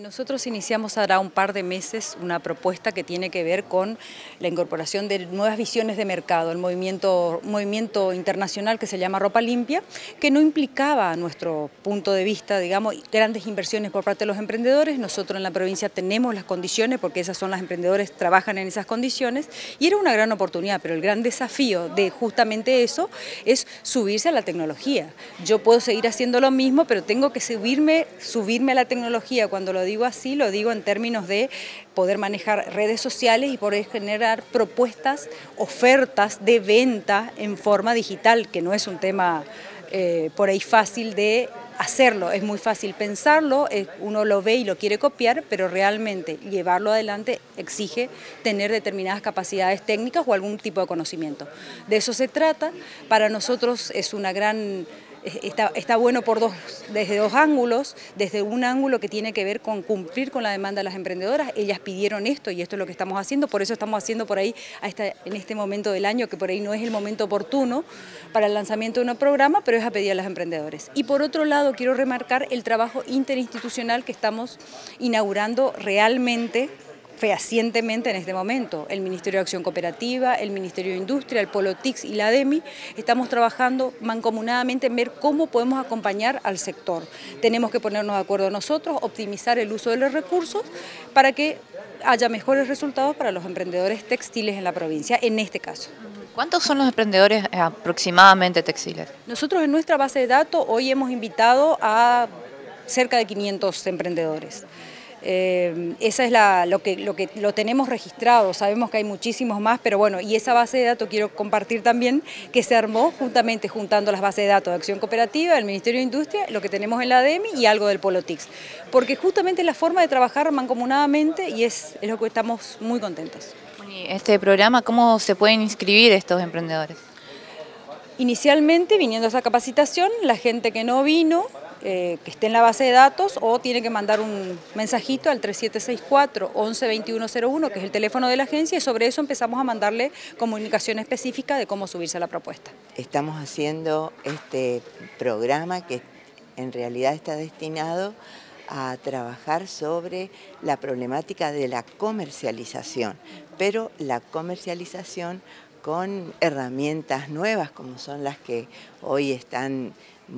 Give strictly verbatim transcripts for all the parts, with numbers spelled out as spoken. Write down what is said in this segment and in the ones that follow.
Nosotros iniciamos ahora un par de meses una propuesta que tiene que ver con la incorporación de nuevas visiones de mercado, el movimiento, movimiento internacional que se llama Ropa Limpia, que no implicaba a nuestro punto de vista, digamos, grandes inversiones por parte de los emprendedores. Nosotros en la provincia tenemos las condiciones, porque esas son las emprendedores, trabajan en esas condiciones, y era una gran oportunidad, pero el gran desafío de justamente eso es subirse a la tecnología. Yo puedo seguir haciendo lo mismo, pero tengo que subirme, subirme a la tecnología. Cuando lo digo así, lo digo en términos de poder manejar redes sociales y poder generar propuestas, ofertas de venta en forma digital, que no es un tema eh, por ahí fácil de hacerlo, es muy fácil pensarlo, uno lo ve y lo quiere copiar, pero realmente llevarlo adelante exige tener determinadas capacidades técnicas o algún tipo de conocimiento. De eso se trata. Para nosotros es una gran... Está, está bueno por dos, desde dos ángulos, desde un ángulo que tiene que ver con cumplir con la demanda de las emprendedoras. Ellas pidieron esto y esto es lo que estamos haciendo, por eso estamos haciendo por ahí, a esta, en este momento del año, que por ahí no es el momento oportuno para el lanzamiento de un programa, pero es a pedir a las emprendedoras. Y por otro lado, quiero remarcar el trabajo interinstitucional que estamos inaugurando realmente, fehacientemente en este momento. El Ministerio de Acción Cooperativa, el Ministerio de Industria, el Polo T I C y la ADEMI, estamos trabajando mancomunadamente en ver cómo podemos acompañar al sector. Tenemos que ponernos de acuerdo nosotros, optimizar el uso de los recursos para que haya mejores resultados para los emprendedores textiles en la provincia, en este caso. ¿Cuántos son los emprendedores aproximadamente textiles? Nosotros en nuestra base de datos hoy hemos invitado a cerca de quinientos emprendedores. Eh, esa es la, lo, que, lo que lo tenemos registrado, sabemos que hay muchísimos más, pero bueno, y esa base de datos quiero compartir también que se armó juntamente juntando las bases de datos de Acción Cooperativa, del Ministerio de Industria, lo que tenemos en la ADEMI y algo del Polo T I C, porque justamente es la forma de trabajar mancomunadamente y es, es lo que estamos muy contentos. ¿Y este programa cómo se pueden inscribir estos emprendedores? Inicialmente, viniendo a esa capacitación, la gente que no vino, Eh, que esté en la base de datos, o tiene que mandar un mensajito al tres siete seis cuatro, once veintiuno cero uno, que es el teléfono de la agencia, y sobre eso empezamos a mandarle comunicación específica de cómo subirse a la propuesta. Estamos haciendo este programa que en realidad está destinado a trabajar sobre la problemática de la comercialización, pero la comercialización con herramientas nuevas como son las que hoy están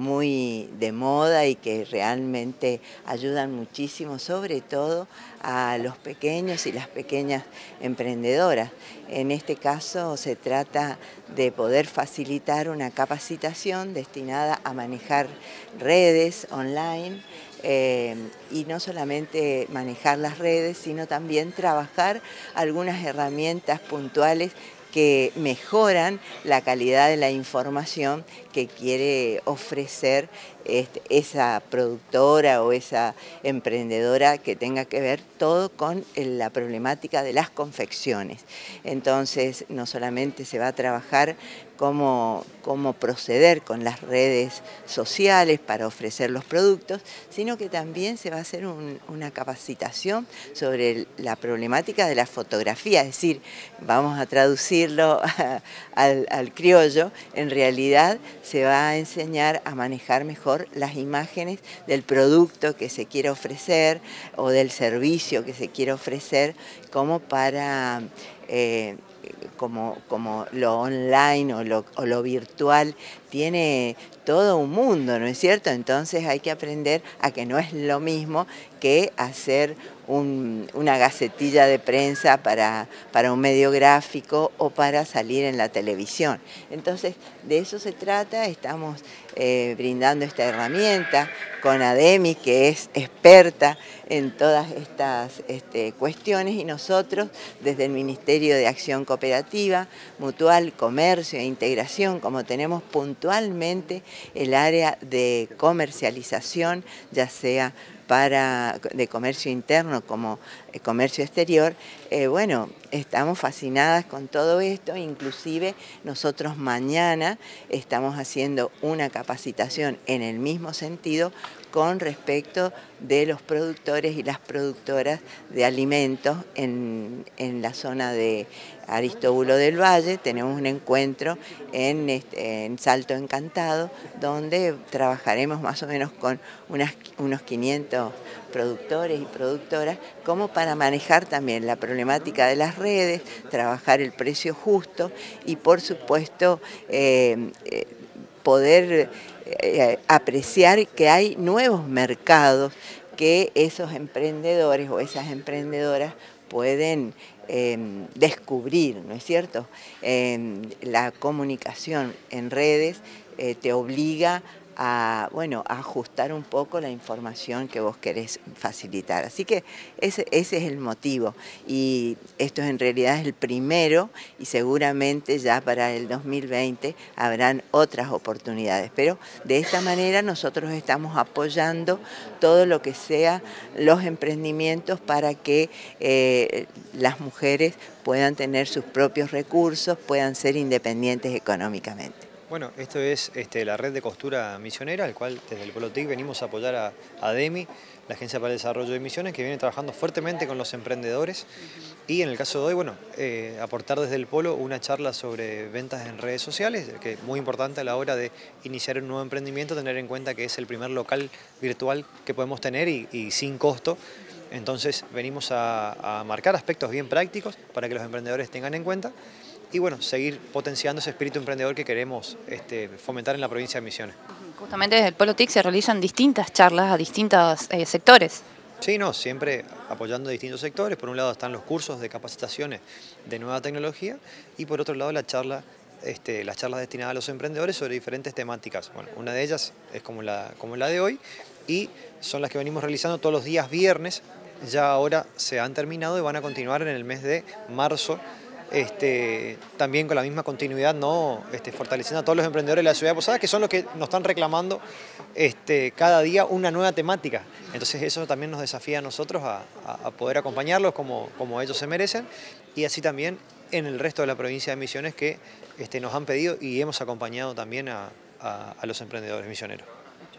muy de moda y que realmente ayudan muchísimo, sobre todo a los pequeños y las pequeñas emprendedoras. En este caso se trata de poder facilitar una capacitación destinada a manejar redes online, Eh, y no solamente manejar las redes, sino también trabajar algunas herramientas puntuales que mejoran la calidad de la información que quiere ofrecer este, esa productora o esa emprendedora que tenga que ver todo con la problemática de las confecciones. Entonces, no solamente se va a trabajar cómo, cómo proceder con las redes sociales para ofrecer los productos, sino que también se va a hacer un, una capacitación sobre la problemática de la fotografía, es decir, vamos a traducirlo a, al, al criollo, en realidad se va a enseñar a manejar mejor las imágenes del producto que se quiere ofrecer o del servicio que se quiere ofrecer, como para... Eh, Como, como lo online o lo, o lo virtual tiene todo un mundo, ¿no es cierto? Entonces hay que aprender a que no es lo mismo que hacer un, una gacetilla de prensa para, para un medio gráfico o para salir en la televisión. Entonces de eso se trata, estamos eh, brindando esta herramienta con ADEMI, que es experta en todas estas este, cuestiones, y nosotros desde el Ministerio de Acción Cooperativa, Mutual, Comercio e Integración, como tenemos puntualmente el área de comercialización, ya sea para de comercio interno como comercio exterior, eh, bueno, estamos fascinadas con todo esto, inclusive nosotros mañana estamos haciendo una capacitación en el mismo sentido con respecto de los productores y las productoras de alimentos en, en la zona de Aristóbulo del Valle. Tenemos un encuentro en, este, en Salto Encantado, donde trabajaremos más o menos con unas, unos quinientos productores y productoras, como para manejar también la problemática de las redes, trabajar el precio justo y por supuesto eh, eh, poder eh, apreciar que hay nuevos mercados que esos emprendedores o esas emprendedoras pueden eh, descubrir, ¿no es cierto? Eh, la comunicación en redes eh, te obliga a, bueno, a ajustar un poco la información que vos querés facilitar. Así que ese, ese es el motivo, y esto en realidad es el primero, y seguramente ya para el dos mil veinte habrán otras oportunidades, pero de esta manera nosotros estamos apoyando todo lo que sea los emprendimientos para que eh, las mujeres puedan tener sus propios recursos, puedan ser independientes económicamente. Bueno, esto es este, la red de costura misionera, al cual desde el Polo T I C venimos a apoyar a, a DEMI, la Agencia para el Desarrollo de Misiones, que viene trabajando fuertemente con los emprendedores. Y en el caso de hoy, bueno, eh, aportar desde el Polo una charla sobre ventas en redes sociales, que es muy importante a la hora de iniciar un nuevo emprendimiento, tener en cuenta que es el primer local virtual que podemos tener y, y sin costo. Entonces venimos a, a marcar aspectos bien prácticos para que los emprendedores tengan en cuenta. Y bueno, seguir potenciando ese espíritu emprendedor que queremos este, fomentar en la provincia de Misiones. Justamente desde el Polo T I C se realizan distintas charlas a distintos eh, sectores. Sí, no, siempre apoyando a distintos sectores. Por un lado están los cursos de capacitaciones de nueva tecnología y por otro lado la charla, este, las charlas destinadas a los emprendedores sobre diferentes temáticas. Bueno, una de ellas es como la, como la de hoy y son las que venimos realizando todos los días viernes. Ya ahora se han terminado y van a continuar en el mes de marzo. Este, también con la misma continuidad, ¿no? este, fortaleciendo a todos los emprendedores de la ciudad de Posadas, que son los que nos están reclamando este, cada día una nueva temática. Entonces eso también nos desafía a nosotros a, a poder acompañarlos como, como ellos se merecen, y así también en el resto de la provincia de Misiones que este, nos han pedido y hemos acompañado también a, a, a los emprendedores misioneros.